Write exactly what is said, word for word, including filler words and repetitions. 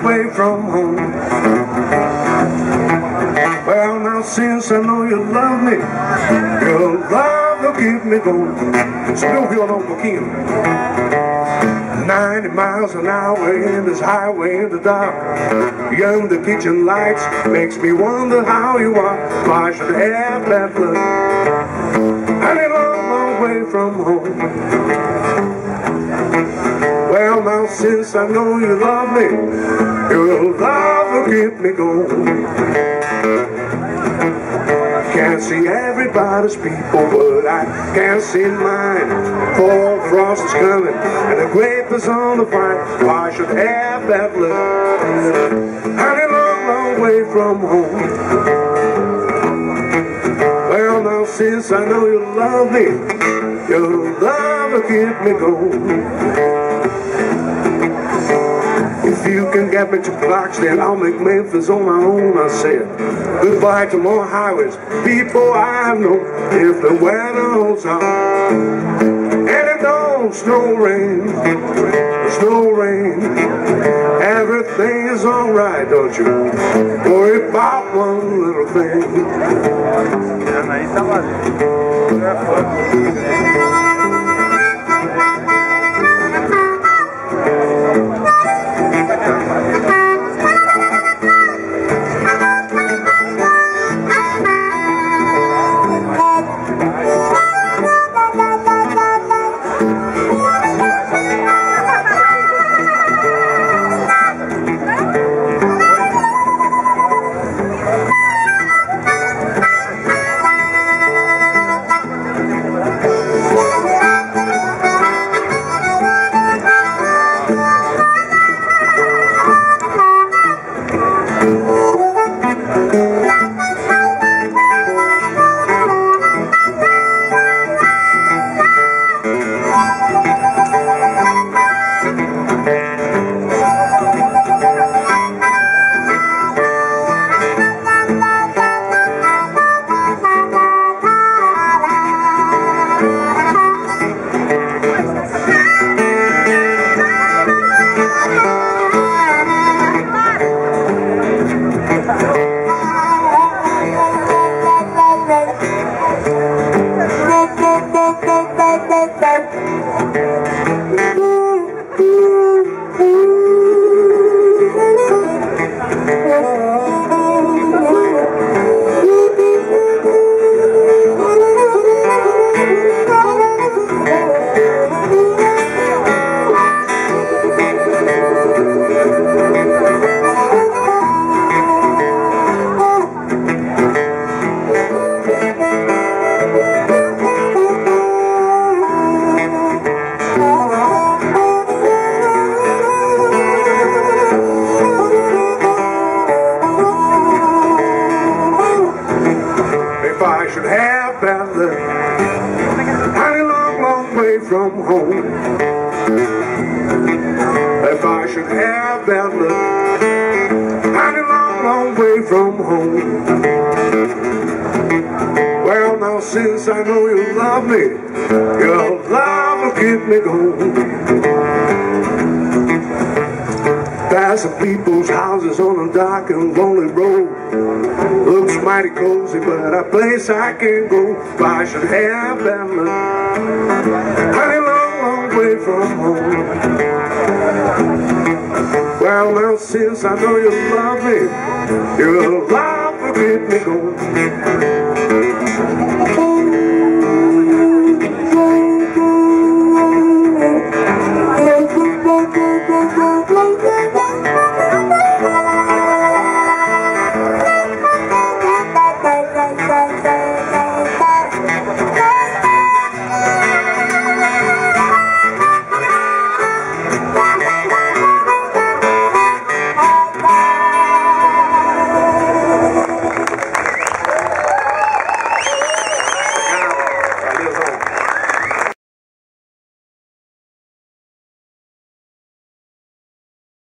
way from home. Well, now since I know you love me, your love will keep me going. Subiu o violão um pouquinho. Ninety miles an hour in this highway in the dark. Beyond the kitchen lights makes me wonder how you are. Why should I have that love? And a long, long way from home. Well, now since I know you love me, your love will keep me going. Can't see everybody's people, but I can't see mine. Fall frost is coming, and the grape is on the vine. Why should I have that love? And a long, long way from home. Well, now since I know you love me, your love will keep me going. If you can get me to blocks, then I'll make Memphis on my own. I said goodbye to more highways, people I know. If the weather holds out, and it don't snow rain, snow rain, everything is alright, don't you worry about one little thing. If I should have that love, and a long, long way from home. If I should have that love, and a long, long way from home. Well, now since I know you love me, your love will keep me going. Passing people's houses on a dark and lonely road. Looks mighty cozy, but a place I can't go. I should have that love, and a long, long way from home. Well, now since I know you love me, your love will keep me going.